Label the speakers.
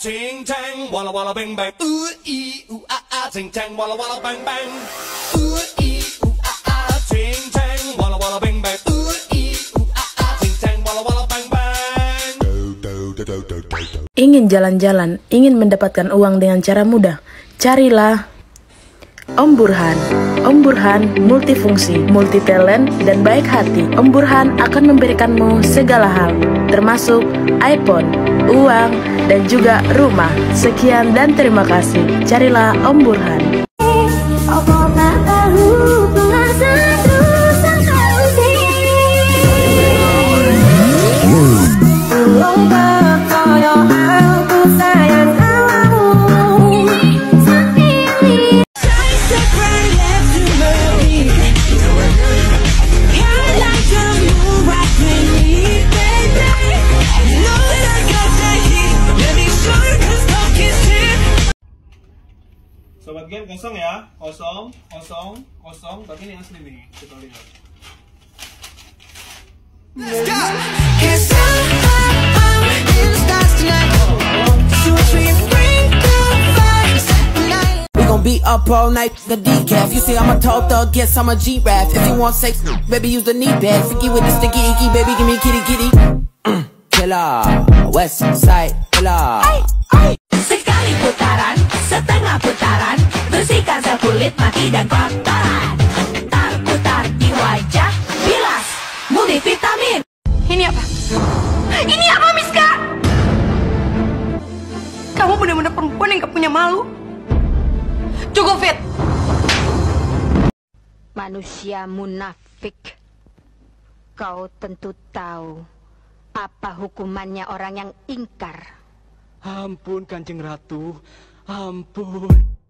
Speaker 1: ting tang, walla walla bang bang. Ooh ee ooh ah ah, ting tang, walla walla bang bang. Ooh ee ooh ah ah, ting tang, walla walla bang bang. Ooh ee ooh ah ah, ting tang, walla walla bang bang.
Speaker 2: Ingin jalan-jalan, ingin mendapatkan uang dengan cara mudah? Carilah Om Burhan. Om Burhan multifungsi, multitalent, dan baik hati. Om Burhan akan memberikanmu segala hal, termasuk iPhone, uang, dan juga rumah. Sekian dan terima kasih. Carilah Om Burhan.
Speaker 3: Sobat game kosong ya, kosong, tapi ini asli nih, kita lihat.
Speaker 4: We gon' be up all night, the decaf. You say I'm a tall thug, guess I'm a G-Rap. If you want sex, baby use the knee pad. Freaky with the sticky icky, baby give me kitty kitty. Killer, West Side Killer.
Speaker 5: Sekali putaran, setengah putaran, bersihkan kulit, mati dan kotoran. Tar-putar di wajah, bilas, multivitamin.
Speaker 6: Ini apa? Ini apa, Miska? Kamu benar-benar perempuan yang gak punya malu. Cukup, Fit.
Speaker 5: Manusia munafik. Kau tentu tahu apa hukumannya orang yang ingkar.
Speaker 7: Ampun Kanjeng Ratu, ampun.